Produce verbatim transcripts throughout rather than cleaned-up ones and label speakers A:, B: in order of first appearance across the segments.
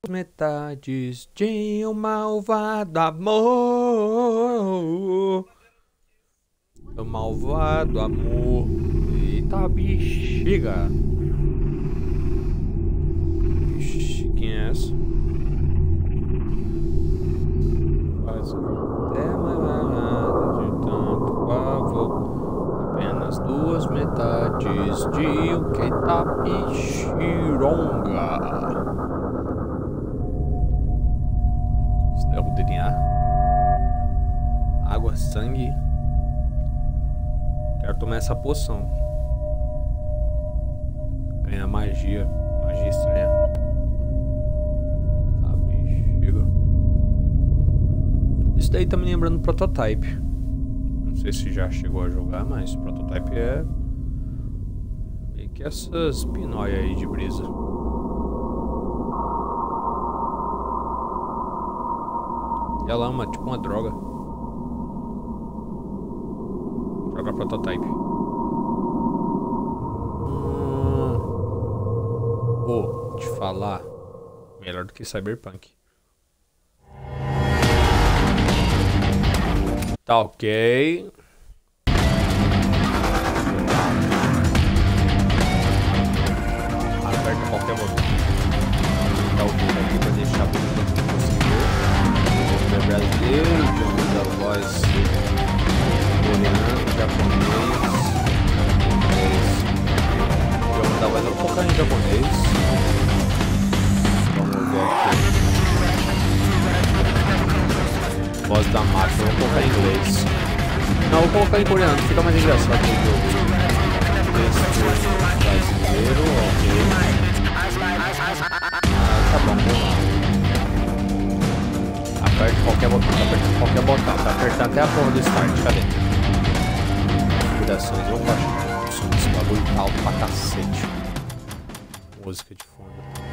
A: Metades de um malvado amor. O malvado amor. Eita bexiga. Ixi, quem é essa? Faz até mais nada de tanto pavor. Apenas duas metades de um Ketapixironga. É o D N A. Água, sangue. Quero tomar essa poção. Ganhar magia. Magia estranha. Ah, bexiga. Isso daí tá me lembrando Prototype. Não sei se já chegou a jogar, mas Prototype é meio que essas pinóias aí de brisa. E ela é uma, tipo uma droga. Droga Prototype. Hum... Vou te falar. Melhor do que Cyberpunk. Tá ok. Aperta qualquer botão. Tá ok aqui pra deixar tudo que eu conseguir. Brasileiro, da voz coreano, japonês, inglês. Vamos dar mais um pouco em japonês. Vamos ver aqui. Voz da máquina, vou colocar em inglês. Não, vou colocar em coreano, fica mais engraçado o jogo. Texto brasileiro, ok. Ah, tá bom, vamos lá. Aperte qualquer botão, tá apertando qualquer botão, tá apertando até a porra do start, cadê? Configurações, vamos baixar o som desse bagulho alto pra cacete. Música de fundo.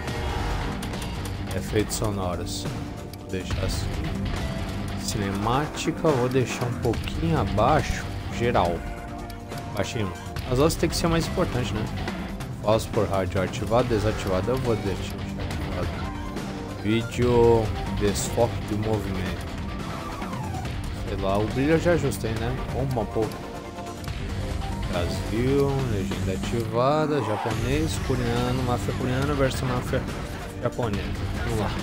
A: Efeitos sonoros. Vou deixar assim. Cinemática, vou deixar um pouquinho abaixo. Geral. Baixinho. As outras tem que ser mais importante, né? Fósforo rádio ativado, desativado, eu vou deixar ativado. Vídeo. Desfoque do movimento. Sei lá, o brilho eu já ajustei, né? Vamos um pouco. Brasil, legenda ativada, japonês, coreano, máfia coreana versus máfia japonesa. Vamos lá.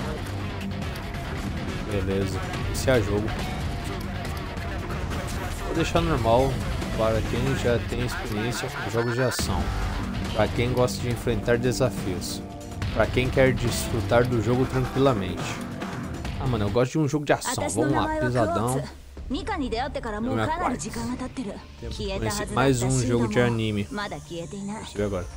A: Beleza, esse é jogo. Vou deixar normal para quem já tem experiência com jogos de ação. Para quem gosta de enfrentar desafios. Para quem quer desfrutar do jogo tranquilamente. Ah, mano, eu gosto de um jogo de ação. Vamos lá, pesadão. Mais um jogo de anime. Deixa eu ver agora.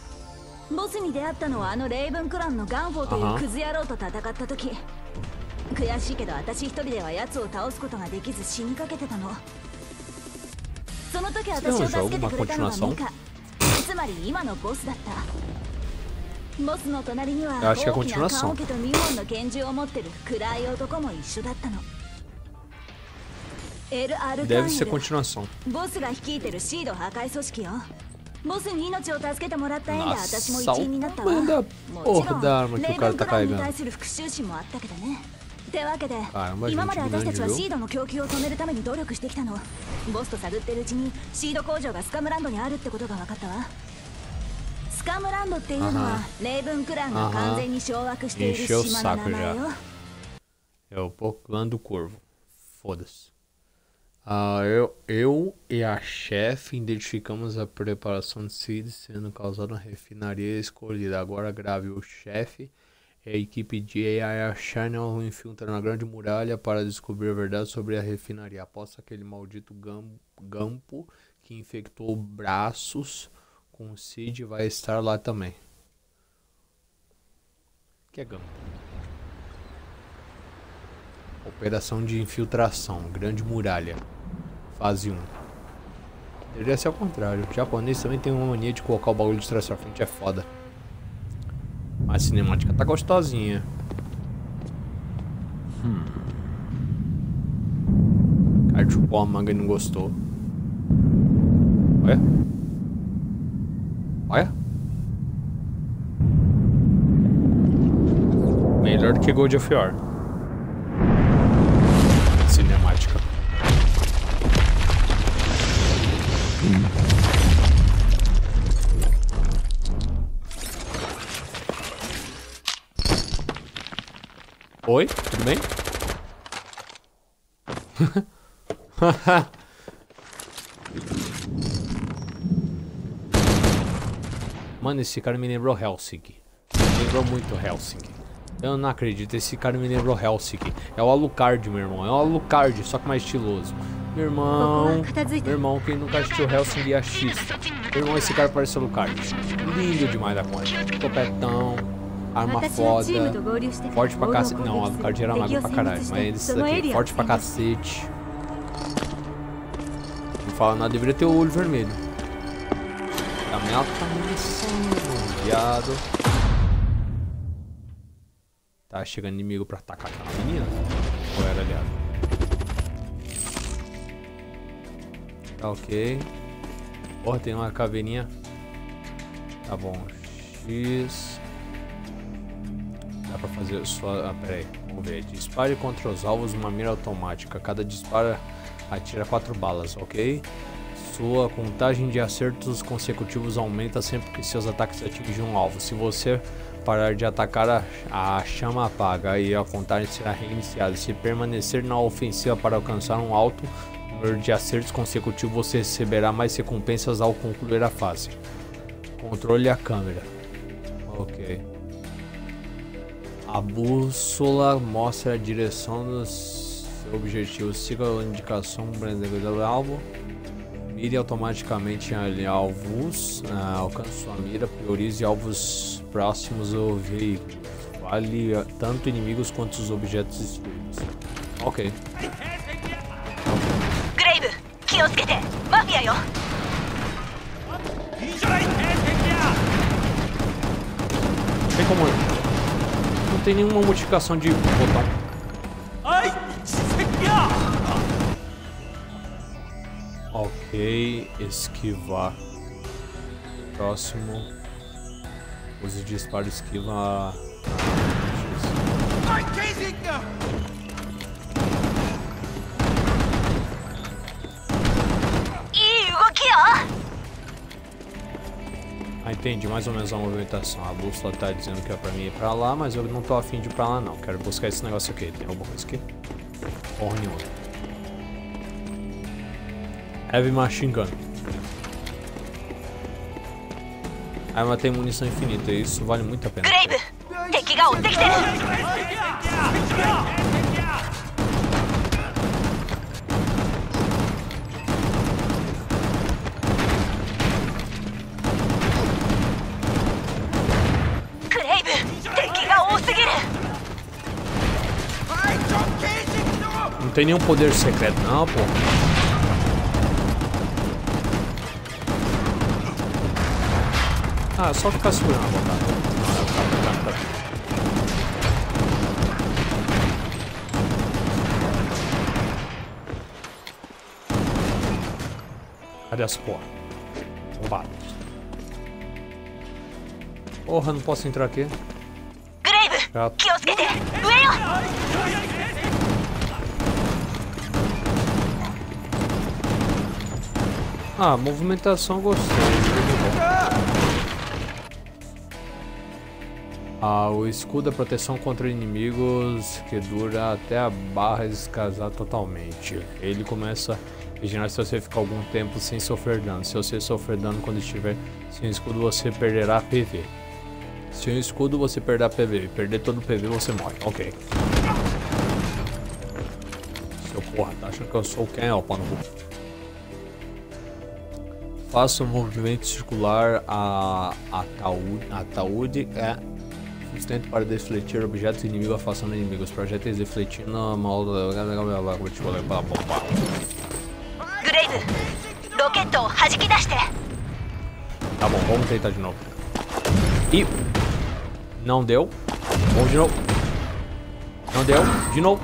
A: Isso é um jogo, uma continuação? Eu acho que é a continuação. Deve ser continuação. Nossa, manda porra da arma que o cara tá carregando. Caramba, gente, encheu o saco já. É o clã do Corvo. Foda-se. Ah, eu, eu e a chefe identificamos a preparação de Cid sendo causada na refinaria escolhida. Agora grave o chefe e a equipe de A I Channel infiltra na Grande Muralha para descobrir a verdade sobre a refinaria. Após aquele maldito gam, Gampo que infectou braços com o Cid vai estar lá também. O que é Gampo? Operação de infiltração, Grande Muralha, fase um. Deveria ser ao contrário. O japonês também tem uma mania de colocar o bagulho de trás pra frente, é foda. Mas a cinemática tá gostosinha. Hum. Cara chupou a manga e não gostou. Olha. Olha. Melhor do que God of War. Cinemática. Hum. Oi, tudo bem? Mano, esse cara me lembrou Helsinki. Me lembrou muito Helsinki. Eu não acredito, esse cara me lembrou Helsinki. É o Alucard, meu irmão. É o Alucard, só que mais estiloso. Meu irmão, meu irmão, quem nunca assistiu Helsinki assista. Meu irmão, esse cara parece o Alucard. Lindo demais da conta. Topetão, arma foda, forte pra cacete. Não, o Alucard era mago pra caralho. Mas esse daqui, forte pra cacete. Não fala nada, deveria ter o olho vermelho. A minha tá munição, viado. Tá chegando inimigo pra atacar aquela menina? Ou era aliado? Tá ok. Porra, tem uma caveirinha. Tá bom. X. Dá pra fazer só. Ah, pera aí. Vamos ver. Dispare contra os alvos uma mira automática. Cada disparo atira quatro balas, ok? Sua contagem de acertos consecutivos aumenta sempre que seus ataques atingem um alvo. Se você parar de atacar, a, a chama apaga e a contagem será reiniciada. Se permanecer na ofensiva para alcançar um alto número de acertos consecutivos, você receberá mais recompensas ao concluir a fase. Controle a câmera. Ok. A bússola mostra a direção dos seus objetivos. Siga a indicação do alvo. Mire automaticamente em alvos, ah, alcance sua mira, priorize alvos próximos ao veículo. Vale tanto inimigos quanto os objetos destruídos. Ok.
B: Grave, quiosuke, mafia yo.
A: Tem como. Não tem nenhuma modificação de botão. Ok, esquivar. Próximo. Use disparo, esquiva. Ah, entendi mais ou menos a movimentação. A bússola tá dizendo que é pra mim ir pra lá, mas eu não tô afim de ir pra lá não. Quero buscar esse negócio aqui. Tem alguma coisa aqui? Porra nenhuma. Heavy Machine Gun. Ah, mas tem munição infinita, isso vale muito a pena. Não tem nenhum poder secreto não, pô. Ah, é só ficar segurando a botada. Cadê as porra? Bombados. Porra, não posso entrar aqui. Grave! Ah, movimentação gostei. Ah, o escudo é proteção contra inimigos que dura até a barra descasar totalmente. Ele começa a regenerar se você ficar algum tempo sem sofrer dano. Se você sofrer dano quando estiver sem escudo, você perderá P V. Sem escudo, você perderá P V. Perder todo o P V, você morre. Ok. Seu porra, tá achando que eu sou quem? Ó, pau no cu. Faça um movimento circular a ataúde. Ataúde é sustento para defletir objetos inimigos afastando inimigos. Projéteis defletindo a mal. Tá bom, vamos tentar de novo. E não deu. Vamos de novo. Não deu. De novo.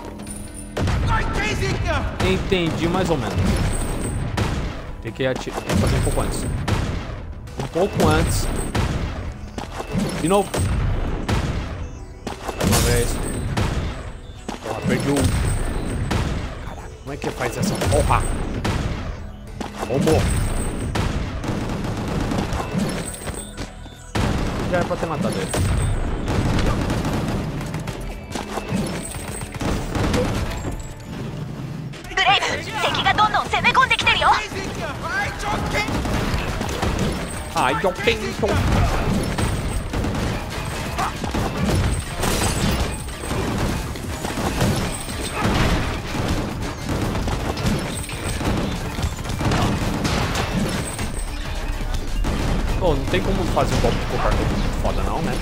A: Entendi mais ou menos. Tem que, atirar, tem que fazer um pouco antes. Um pouco antes. De novo. Mais uma vez. Porra, perdi o... Caraca, como é que faz essa porra? Roubou. Já era pra ter matado ele. Ai, eu tento. Pô, não tem como fazer um golpe de cocar muito foda não, né?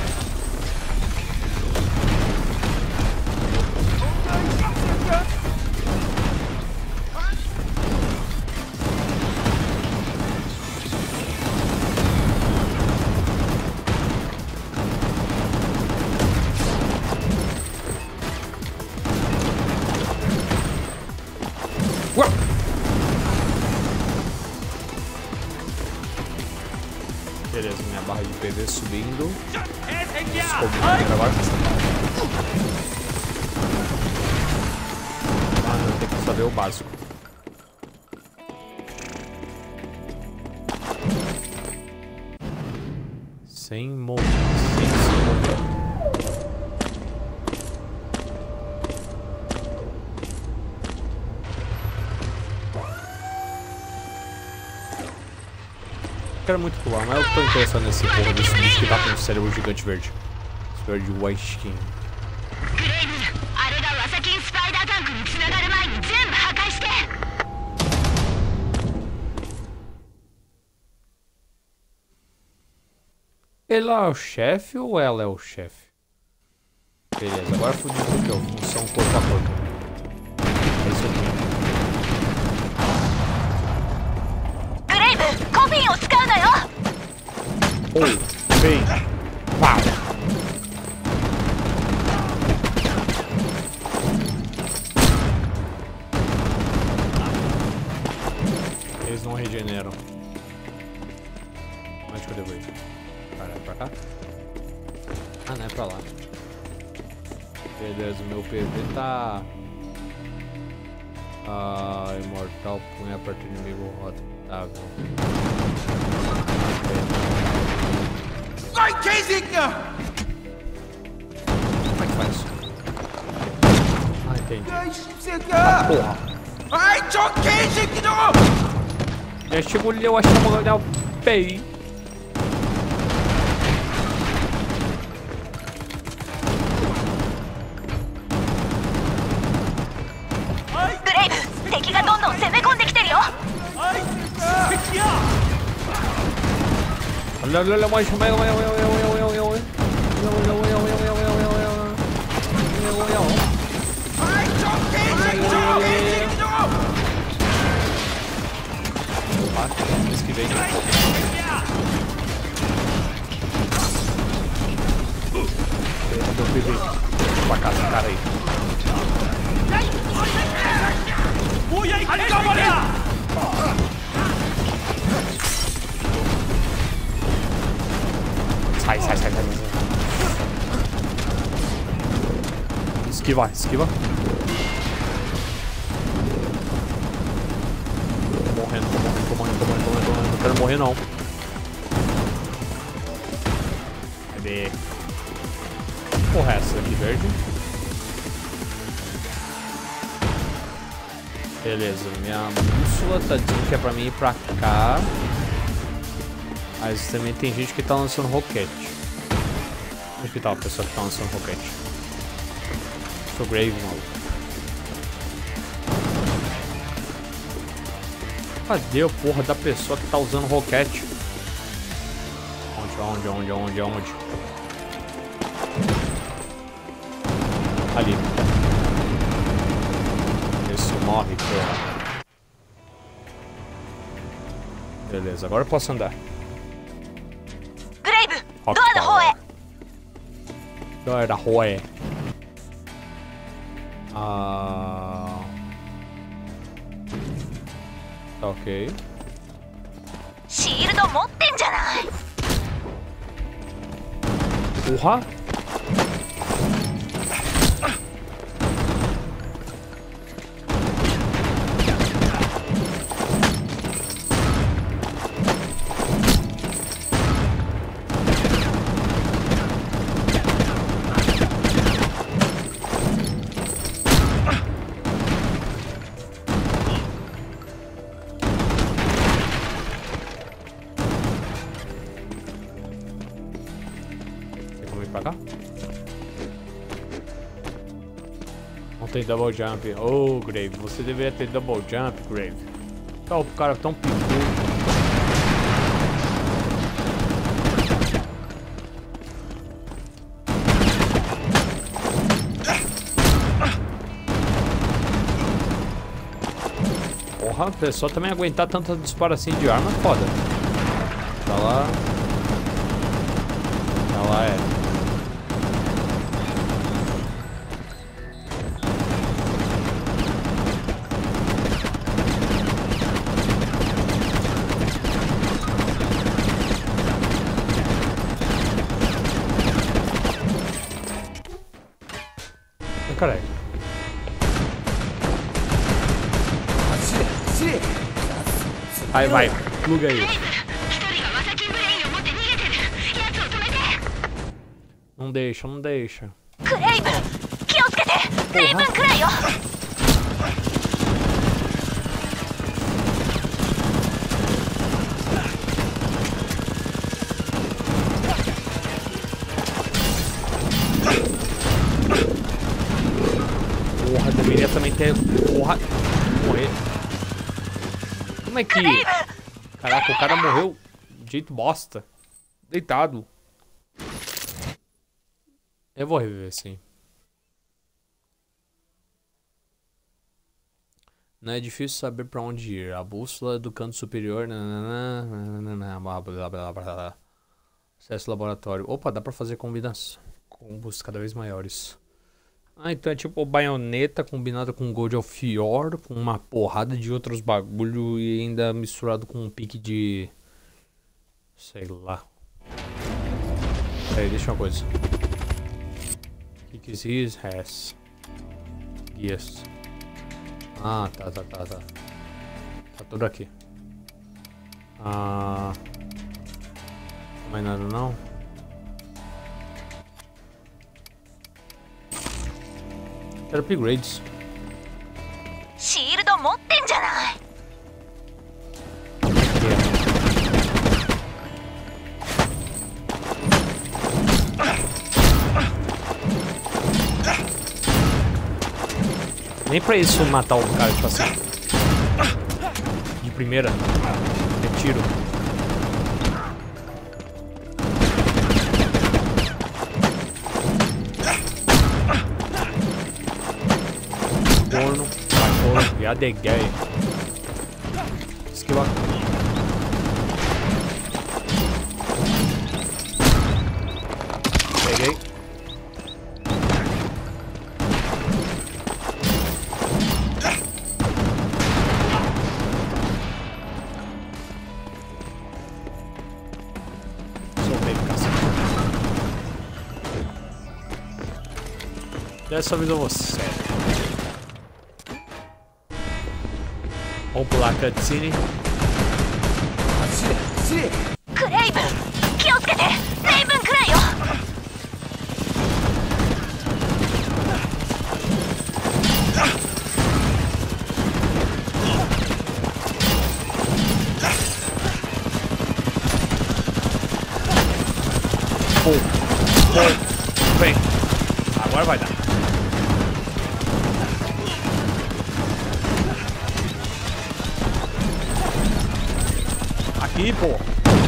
A: Beleza, minha barra de P V subindo. Descobrindo agora. Ah, eu tenho que saber o básico. Sem mover. Sem se mover. Eu quero muito pular, mas eu tô interessado nesse porra desse bicho que tá com um cérebro gigante verde. Esse verde White Skin. Ele é o chefe ou ela é o chefe? Beleza, agora fudeu porque eu função corpo a corpo. É isso aqui. Oi, vem, pau. Eles não regeneram. Onde que eu devo ir? Cara, é pra cá? Ah, não é pra lá. Beleza, meu P V tá... Ah, imortal, punha a partir do inimigo rotável.
C: Vai, Casey!
A: Como é que faz? Ah, entendi.
C: Ah,
A: porra!
C: Ai, 저 개새끼도!
A: 내 시골에 와서 먹으려 빼이.
B: 브레이브, 敵がどんどん攻め込んできてるよ。
A: لا لا لا ماشي ما يا يا يا يا يا يا Esquivei. Deu P V pra casa, cara aí. Sai, sai, sai, sai. Esquiva, esquiva. Tô morrendo, tô morrendo, tô morrendo, tô morrendo, tô morrendo, tô morrendo. Não quero morrer, não. Cadê? Porra, é essa aqui, verde. Beleza, minha bússola tá dizendo que é pra mim ir pra cá. Mas também tem gente que tá lançando roquete. Onde que tá a pessoa que tá lançando roquete? Sou Grave, mano. Cadê a porra da pessoa que tá usando roquete? Onde, onde, onde, onde, onde? Ali. Esse morre, porra. Beleza, agora eu posso andar.
B: Rock Power.
A: Doa da Rua. Ah. Tá ok.
B: Shield 持ってんじゃない。
A: Porra. pra cá? Não tem double jump. Oh, Grave, você deveria ter double jump, Grave. Tá, o cara tão picudo. Porra, a pessoa também aguentar tanta disparo assim de arma é foda. Tá lá. Tá lá, é. Caralho. Vai, vai, pluga aí. Não deixa, não deixa. Porra, deveria também ter. Porra, morrer. Como é que. Caraca, o cara morreu de jeito bosta. Deitado. Eu vou reviver sim. Não é difícil saber pra onde ir. A bússola do canto superior. Blá, blá, blá, blá. Acesso ao laboratório. Opa, dá pra fazer combinações. Combos cada vez maiores. Ah, então é tipo baioneta combinada com Gold of War, com uma porrada de outros bagulho e ainda misturado com um pique de... sei lá. Peraí, deixa uma coisa. O que que is has? Yes. Ah, tá, tá, tá, tá. Tá tudo aqui. Ah... Mais nada não? Quero upgrades.
B: Shield 持ってんじゃない。
A: Nem pra isso matar o cara, tipo assim. De primeira. Retiro. Corno, cachorro, viado é gay. Skill aqui. Peguei. Soltei, cacete. Dessa vez eu vou sério. Vamos pular a cutscene.
B: クレイブン、気をつけて。レイブンくらいよ。
A: Pô, pô, vem. Agora vai dar. Aqui, pô.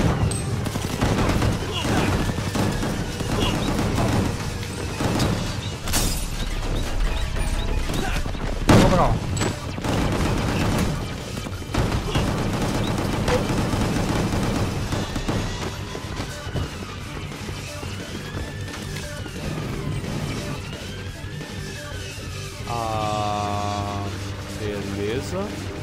A: Vamos pra lá. Ah, beleza.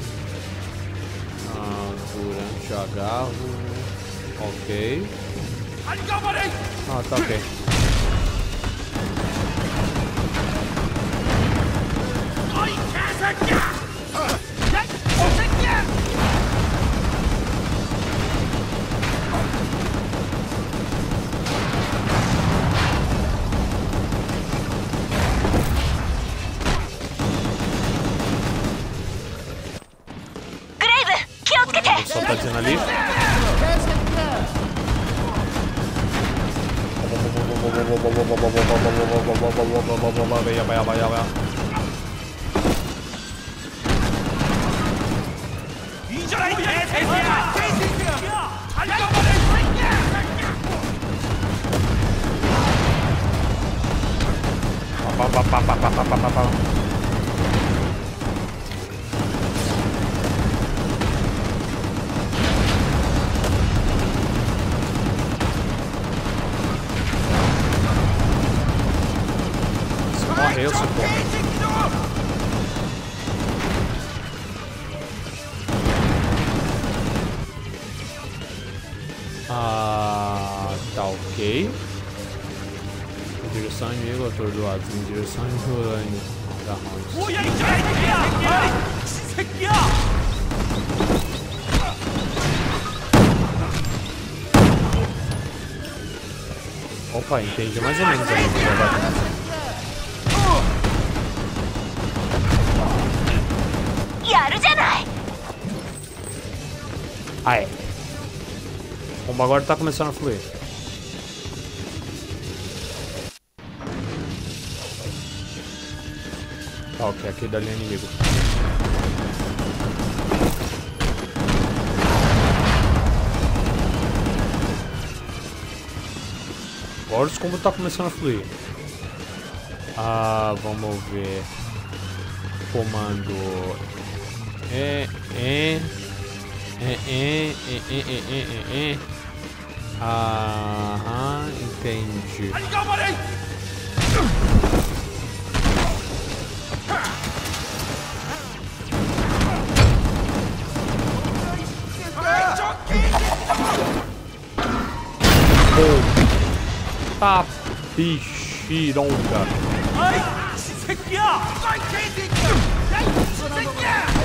A: Ah, durante agarro. Ok. Ah, tá ok. Só tá dizendo ali.
C: 이전에 개새끼야! 개새끼야! 달려버려 이 새끼야!
A: Morreu, seu porra. Ah, tá ok. Em direção inimigo, atordoado. Em direção inimigo, da Hounds.
C: 뭐야 이 새끼야! 아이 새끼야!
A: Opa, entendi mais ou menos aí. Ah, é. O bomba agora tá começando a fluir. Tá, ok, aqui dali é inimigo. Agora os combos tá começando a fluir. Ah, vamos ver. Comando. É, é. É, é, é, é, é, é, é. Aham, entendi. Oh. Tá, bichironga.
C: 아이 새끼야! 아이 개새끼야! 야 이 새끼야!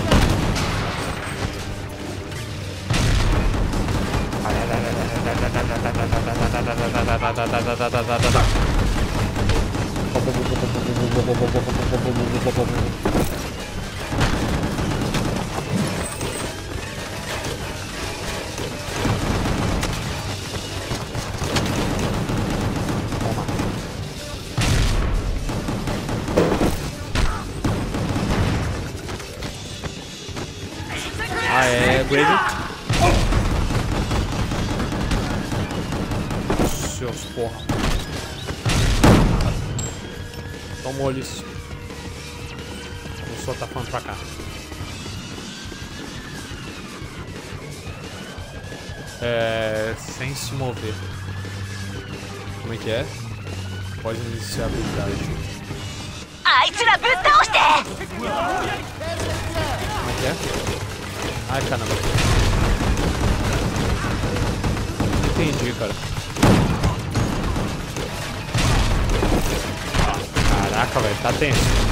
A: Ah, é, Grave. Seus porra. Tomou eles. O sol tá falando pra cá. É. Sem se mover. Como é que é? Pode iniciar a habilidade. Como é que é? Ai, caramba. Entendi, cara. Caraca, velho, tá tenso.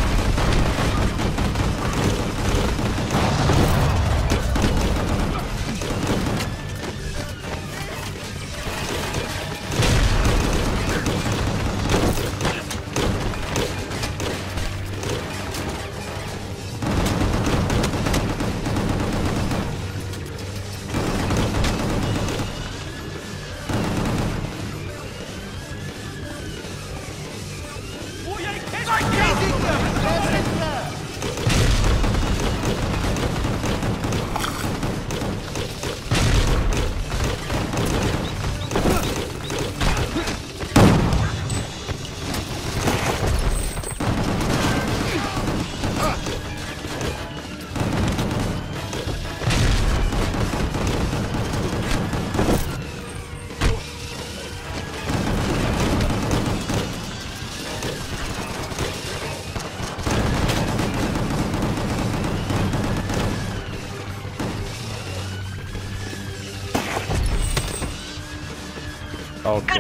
A: Okay.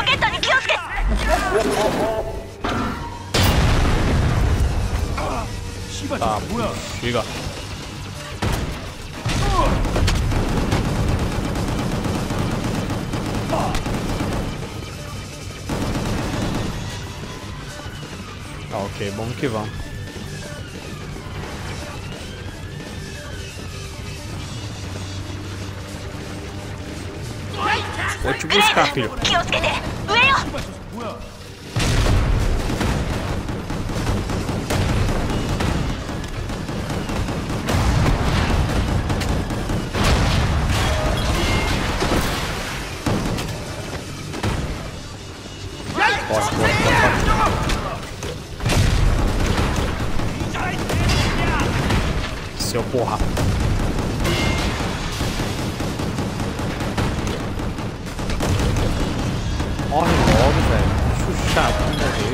A: Tá, chega. Tá, ok, vamos que vamos. Vou te buscar, filho.
C: 뭐야?
A: Corre, corre, corre. Seu porra. Morre logo, velho. Bicho chato de morrer.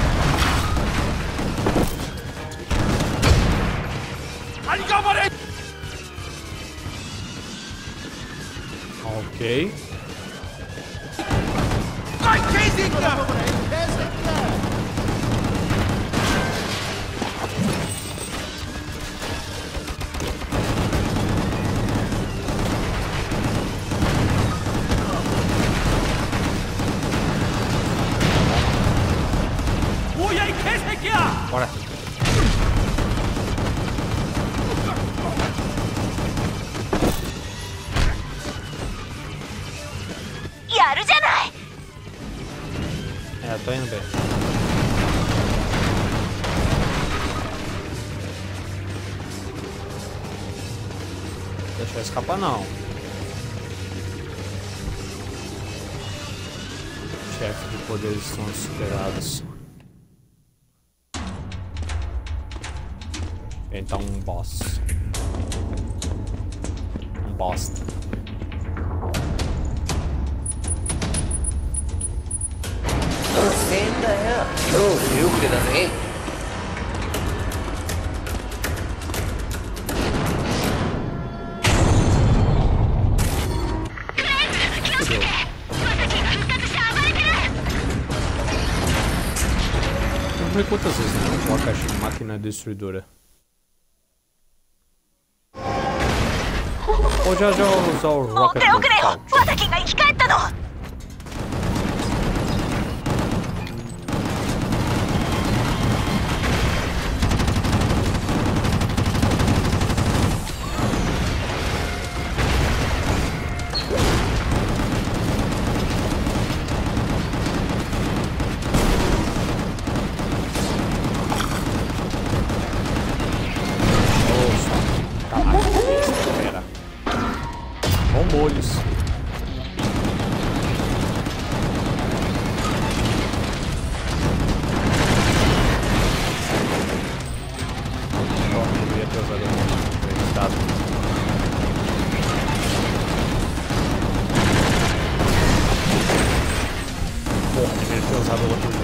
A: Ok. Bora. É, tô indo bem. Deixa eu escapar não. Chefe de poderes são superados. Então um boss. Um bosta. Vamos ver quantas vezes não coloca a caixa de máquina destruidora. Ou já já usar o Rocket Launcher. Molhos. Oh, devia ter usado o estado. Porra, devia ter usado o outro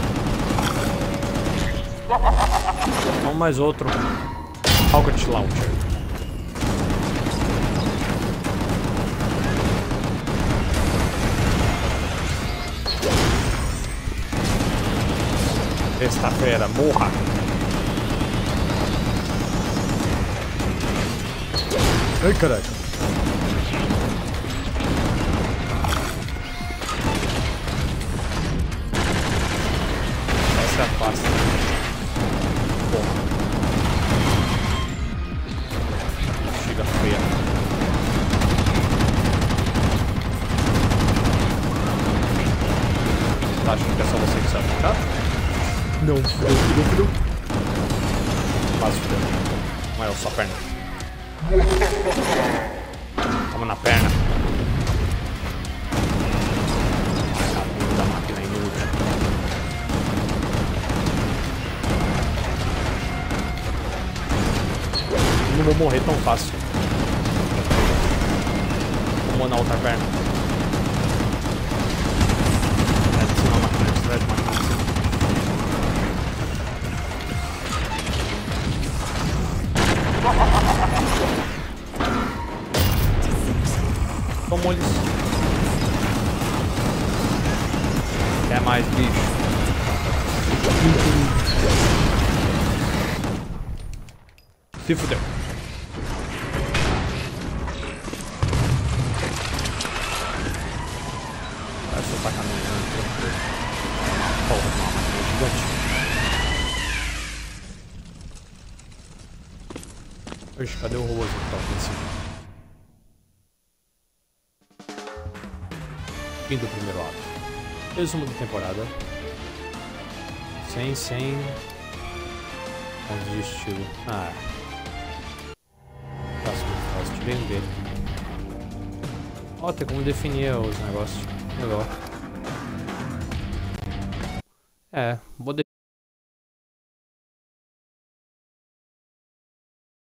A: jeito. Vamos mais outro. Rocket Launcher. Esta fera, morra! Ai, caralho! Essa é a fácil. Porra! Chega feia. Tá achando que é só você que sabe ficar? Não, fudeu, fudeu, fudeu. Quase fudeu. Não é só a perna. Toma na perna. Ai, a bunda da máquina inútil. Não vou morrer tão fácil. Vamos na outra perna. É, destrói a máquina, destrói a máquina. Toma eles. Quer mais, bicho? Se fudeu. Parece que eu tá caminhando. Porra, uma máquina gigante. Oxe, cadê o robôzinho que tava aqui em cima? Fim do primeiro ato. Resumo da temporada. Sem, sem... pontos de estilo. Ah. Próximo fácil, tirei um dele. Ó, oh, tem como definir os negócios. Legal. É, vou